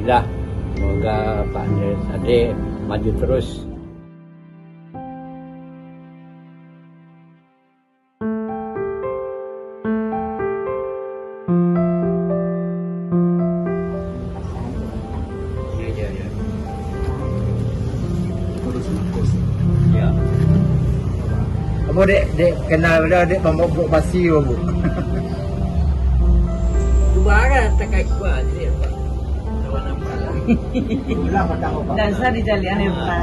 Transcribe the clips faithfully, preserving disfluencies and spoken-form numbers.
Alhamdulillah, semoga Pak Andre Rosade maju terus. Ya. Apa dek dek kenal dah dek pemobok basi bu. Barang tak kait kuat dia Pak. Lawan apa lagi? Dan saya di jalian ya Pak.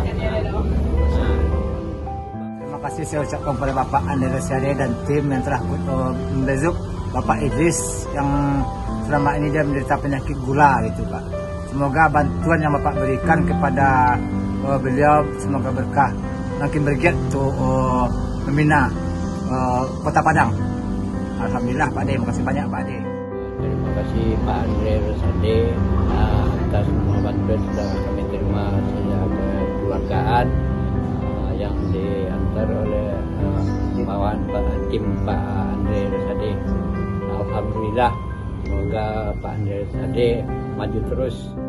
Terima kasih saya ucapkan kepada Bapak Andre Rosade dan tim yang telah uh, membesuk Bapak Idris yang selama ini dia menderita penyakit gula gitu Pak. Semoga bantuan yang Bapak berikan kepada uh, beliau semoga berkah, makin bergiat untuk uh, membina uh, Kota Padang. Alhamdulillah Pak Ade, terima kasih banyak Pak Ade. Terima kasih Pak Andre Rosade uh, atas semua bantuan sudah kami terima secara kekeluargaan uh, yang diantar oleh uh, bawahan Pak tim Pak Andre Rosade. Alhamdulillah, semoga Pak Andre Rosade maju terus.